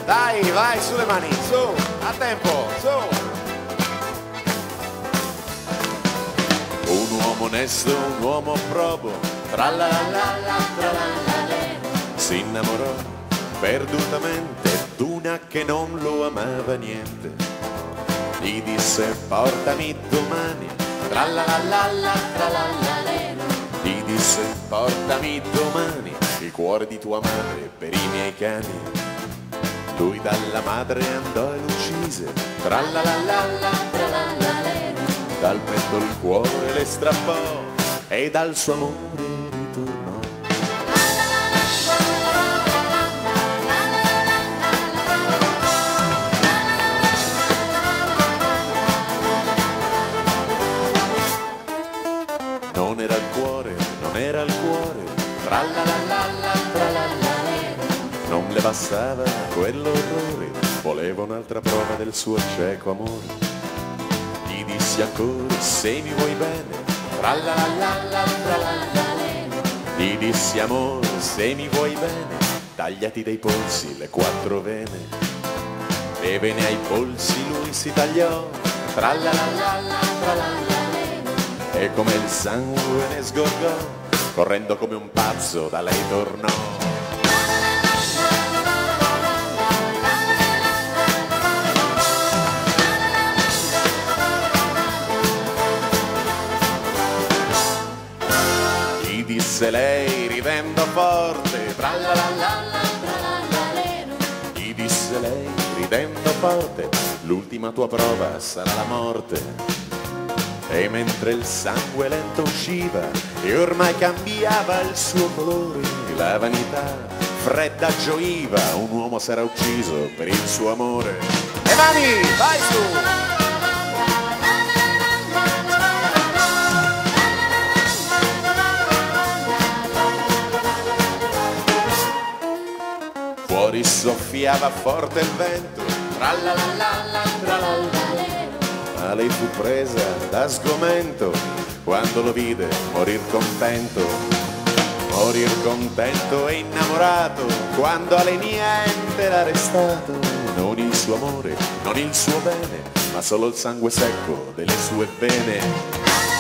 Dai, vai, sulle mani, su, a tempo, su. Un uomo onesto, un uomo probo, si innamorò perdutamente d'una che non lo amava niente. Gli disse portami domani, gli disse portami domani il cuore di tua madre per i miei cani. Lui dalla madre andò e l'uccise, dal petto il cuore le strappò e dal suo amore ritornò. Non era il cuore, non era il cuore, non le bastava quell'orrore, voleva un'altra prova del suo cieco amore. Gli dissi ancora se mi vuoi bene, gli dissi amore se mi vuoi bene, tagliati dai polsi le 4 vene. Le vene ai polsi lui si tagliò, e come il sangue ne sgorgò, correndo come un pazzo da lei tornò. Gli disse lei ridendo forte, gli disse lei ridendo forte, l'ultima tua prova sarà la morte. E mentre il sangue lento usciva e ormai cambiava il suo colore, la vanità fredda gioiva, un uomo s'era ucciso per il suo amore. Le mani, vai su! Fuori soffiava forte il vento, ma lei fu presa da sgomento quando lo vide morir contento e innamorato, quando alle niente era restato, non il suo amore, non il suo bene, ma solo il sangue secco delle sue vene.